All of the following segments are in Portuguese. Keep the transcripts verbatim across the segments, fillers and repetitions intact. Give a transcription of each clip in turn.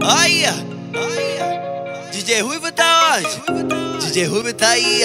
Olha, olha, D J Ruivo tá onde? D J Ruivo tá aí.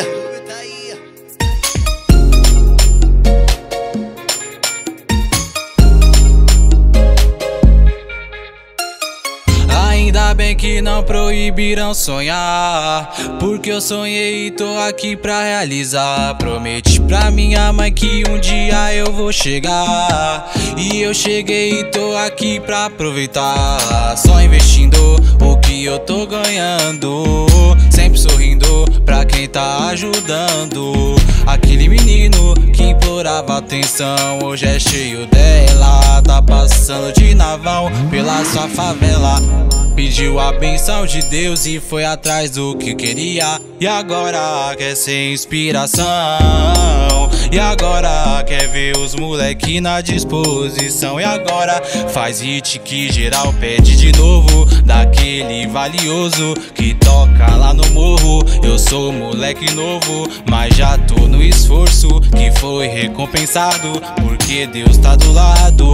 Ainda bem que não proibiram sonhar, porque eu sonhei e tô aqui pra realizar. Prometi pra minha mãe que um dia eu vou chegar, e eu cheguei e tô aqui pra aproveitar. Só investindo o que eu tô ganhando, sempre sorrindo pra quem tá ajudando. Aquele menino que implorava atenção hoje é cheio dela, tá passando de navão pela sua favela. Pediu a benção de Deus e foi atrás do que queria, e agora quer ser inspiração, e agora quer ver os moleque na disposição. E agora faz hit que geral pede de novo, daquele valioso que toca lá no morro. Eu sou moleque novo, mas já tô no esforço que foi recompensado, porque Deus tá do lado.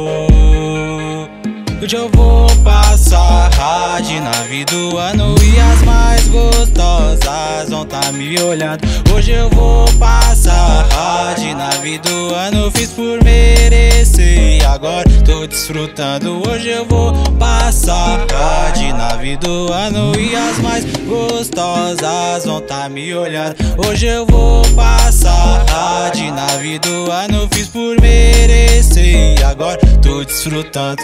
Hoje eu vou passar hard na vida do ano, e as mais gostosas vão tá me olhando. Hoje eu vou passar hard na vida do ano, fiz por merecer e agora tô desfrutando. Hoje eu vou passar hard na vida do ano, e as mais gostosas vão tá me olhando. Hoje eu vou passar hard na vida do ano, fiz por merecer e agora tô desfrutando.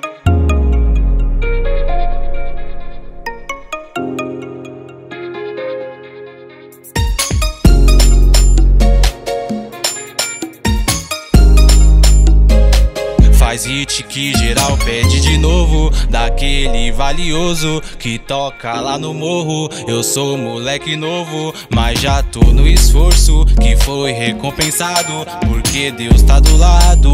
Faz hit que geral pede de novo, daquele valioso que toca lá no morro. Eu sou moleque novo, mas já tô no esforço que foi recompensado, porque Deus tá do lado.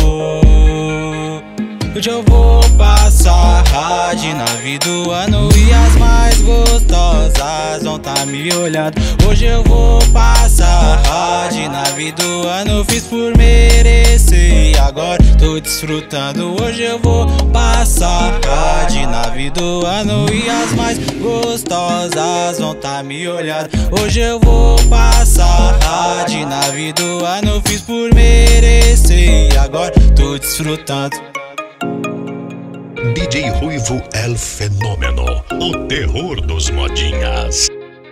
Hoje eu vou passar hard na vida do ano, e as mais gostosas vão tá me olhando. Hoje eu vou passar hard na vida do ano, fiz por merecer e agora tô desfrutando. Hoje eu vou passar hard na vida do ano, e as mais gostosas vão tá me olhando. Hoje eu vou passar hard na vida do ano, fiz por merecer e agora tô desfrutando. D J Ruivo El Fenômeno, o terror dos modinhas.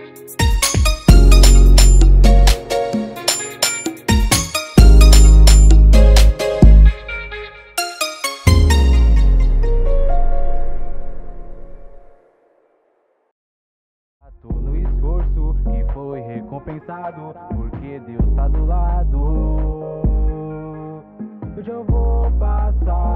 Tô no esforço que foi recompensado, porque Deus tá do lado. Hoje eu vou passar